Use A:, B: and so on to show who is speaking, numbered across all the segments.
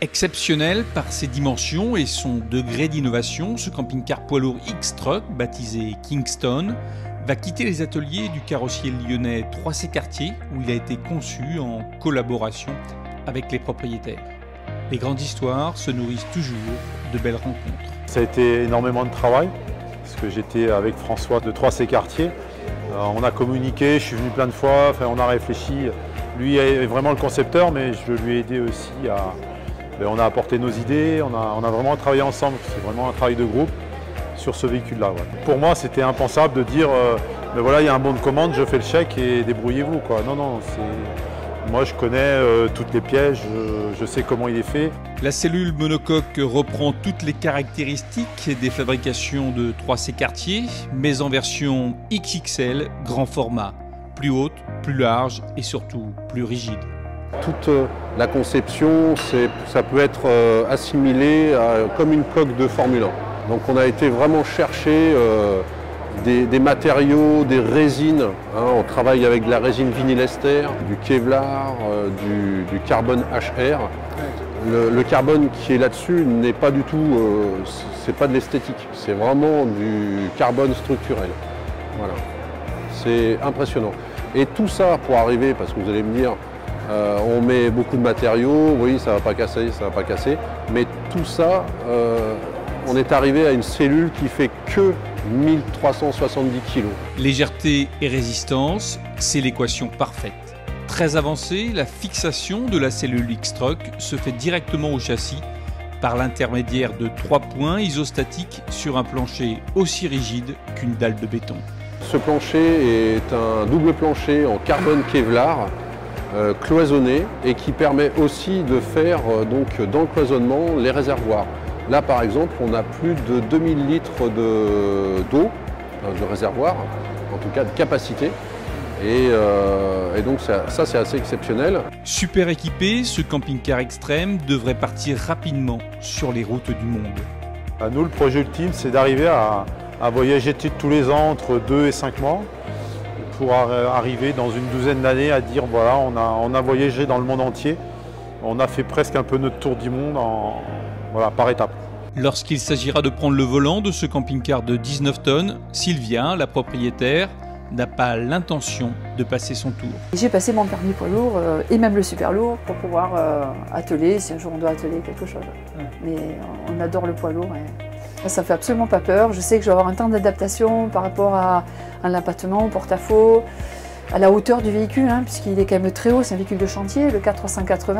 A: Exceptionnel par ses dimensions et son degré d'innovation, ce camping-car poids lourd X-Truck, baptisé Kingston, va quitter les ateliers du carrossier lyonnais 3C Cartier, où il a été conçu en collaboration avec les propriétaires. Les grandes histoires se nourrissent toujours de belles rencontres.
B: Ça a été énormément de travail, parce que j'étais avec François de 3C Cartier. On a communiqué, je suis venu plein de fois, enfin, on a réfléchi. Lui est vraiment le concepteur, mais je lui ai aidé aussi à... On a apporté nos idées, on a vraiment travaillé ensemble. C'est vraiment un travail de groupe sur ce véhicule-là. Ouais. Pour moi, c'était impensable de dire mais voilà, il y a un bon de commande, je fais le chèque et débrouillez-vous. Non, moi je connais toutes les pièges, je sais comment il est fait.
A: La cellule monocoque reprend toutes les caractéristiques des fabrications de 3C Cartier, mais en version XXL, grand format, plus haute, plus large et surtout plus rigide.
C: Toute la conception, ça peut être assimilé comme une coque de Formule 1. Donc on a été vraiment chercher des matériaux, des résines. On travaille avec de la résine vinylester, du Kevlar, du carbone HR. Le carbone qui est là-dessus n'est pas du tout, c'est pas de l'esthétique, c'est vraiment du carbone structurel. Voilà. C'est impressionnant. Et tout ça pour arriver, parce que vous allez me dire, on met beaucoup de matériaux, oui, ça ne va pas casser, ça ne va pas casser. Mais tout ça, on est arrivé à une cellule qui fait que 1370 kg.
A: Légèreté et résistance, c'est l'équation parfaite. Très avancée, la fixation de la cellule X-Truck se fait directement au châssis par l'intermédiaire de 3 points isostatiques sur un plancher aussi rigide qu'une dalle de béton.
C: Ce plancher est un double plancher en carbone Kevlar, cloisonné et qui permet aussi de faire dans le cloisonnement les réservoirs. Là par exemple on a plus de 2000 litres d'eau, de réservoir, en tout cas de capacité. Et donc ça c'est assez exceptionnel.
A: Super équipé, ce camping-car extrême devrait partir rapidement sur les routes du monde.
B: À nous, le projet ultime, c'est d'arriver à voyager tous les ans entre 2 et 5 mois. Pour arriver dans une douzaine d'années à dire voilà, on a voyagé dans le monde entier, on a fait presque un peu notre tour du monde par étapes.
A: Lorsqu'il s'agira de prendre le volant de ce camping-car de 19 tonnes, Sylvia, la propriétaire, n'a pas l'intention de passer son tour.
D: J'ai passé mon permis poids lourd et même le super lourd pour pouvoir atteler si un jour on doit atteler quelque chose. Mais on adore le poids lourd. Et ça ne fait absolument pas peur. Je sais que je vais avoir un temps d'adaptation par rapport à un abattement, au porte-à-faux, à la hauteur du véhicule, puisqu'il est quand même très haut, c'est un véhicule de chantier, le 480,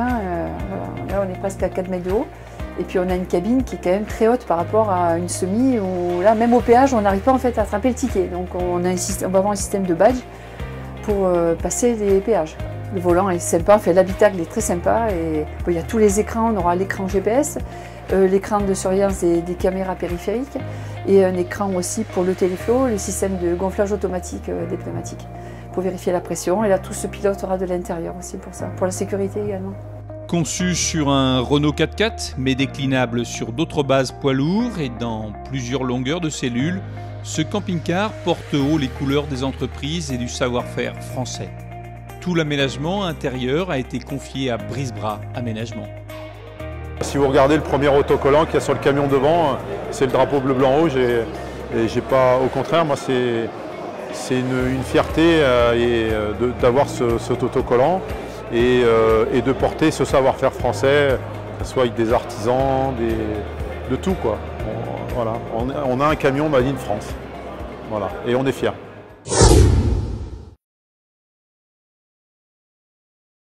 D: là on est presque à 4 mètres de haut. Et puis on a une cabine qui est quand même très haute par rapport à une semi, où là même au péage on n'arrive pas en fait à attraper le ticket. Donc on va avoir un système de badge pour passer les péages. Le volant est sympa, l'habitacle est très sympa et il y a tous les écrans, on aura l'écran GPS, l'écran de surveillance des caméras périphériques et un écran aussi pour le téléflow, le système de gonflage automatique des pneumatiques pour vérifier la pression et là tout se pilotera de l'intérieur aussi pour ça, pour la sécurité également.
A: Conçu sur un Renault 4x4 mais déclinable sur d'autres bases poids lourds et dans plusieurs longueurs de cellules, ce camping-car porte haut les couleurs des entreprises et du savoir-faire français. Tout l'aménagement intérieur a été confié à Brisbras Aménagement.
B: Si vous regardez le premier autocollant qu'il y a sur le camion devant, c'est le drapeau bleu, blanc, rouge et j'ai pas, au contraire, moi c'est une fierté d'avoir cet autocollant et de porter ce savoir-faire français, que ce soit avec des artisans, de tout quoi. On a un camion Made in France, voilà, et on est fiers.